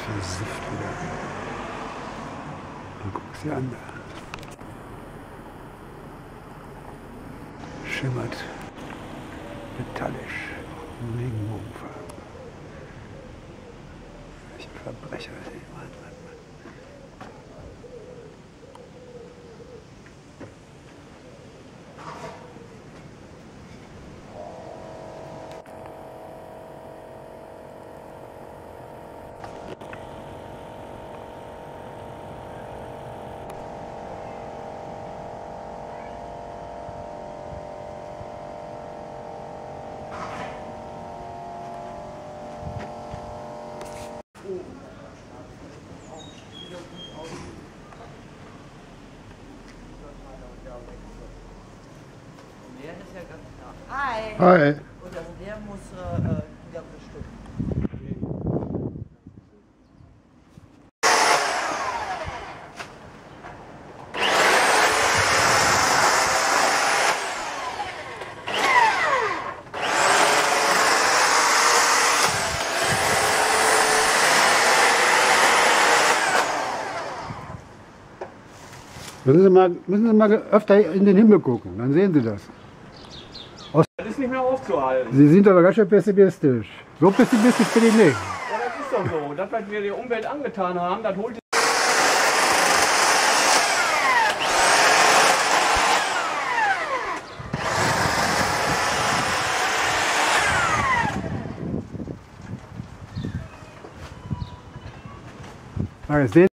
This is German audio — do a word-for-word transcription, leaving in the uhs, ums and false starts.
Sift wieder. Dann guck sie an. Schimmert metallisch, Regenbogenfarben. Welche Verbrecher, ey, Mann, Mann, Mann. Der ist ja ganz klar. Hi! Hi! Und also der muss äh, wieder bestimmen. Müssen Sie, mal, müssen Sie mal öfter in den Himmel gucken, dann sehen Sie das. Aus Das ist nicht mehr aufzuhalten. Sie sind aber ganz schön pessimistisch. So pessimistisch bin ich nicht. Ja, das ist doch so. Das, was wir der Umwelt angetan haben, das holt Ah, jetzt sehen